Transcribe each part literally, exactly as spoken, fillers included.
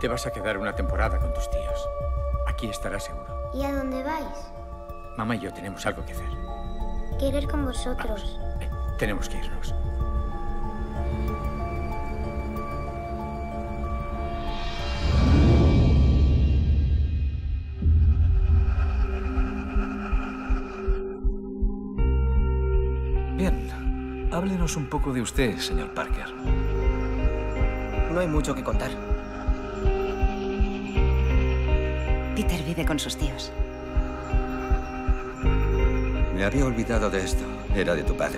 Te vas a quedar una temporada con tus tíos. Aquí estarás seguro. ¿Y a dónde vais? Mamá y yo tenemos algo que hacer. Quiero ir con vosotros. Eh, tenemos que irnos. Bien. Háblenos un poco de usted, señor Parker. No hay mucho que contar. Peter vive con sus tíos. Me había olvidado de esto. Era de tu padre.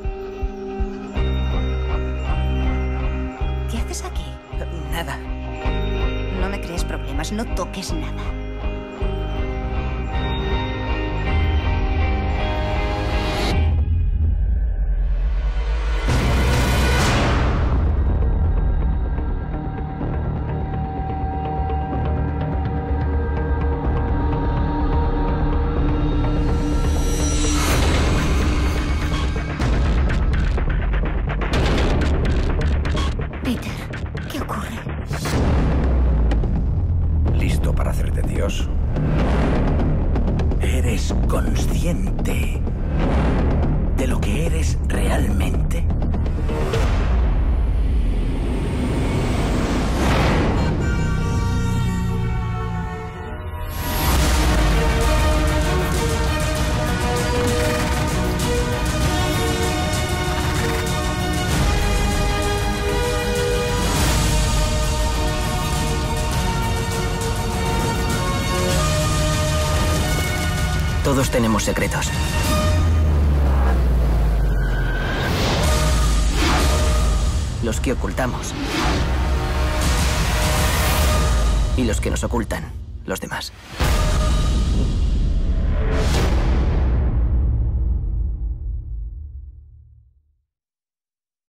¿Qué haces aquí? Nada. No me crees problemas, no toques nada. Peter, ¿qué ocurre? ¿Listo para hacerte Dios? ¿Eres consciente de lo que eres realmente? Todos tenemos secretos. Los que ocultamos. Y los que nos ocultan los demás.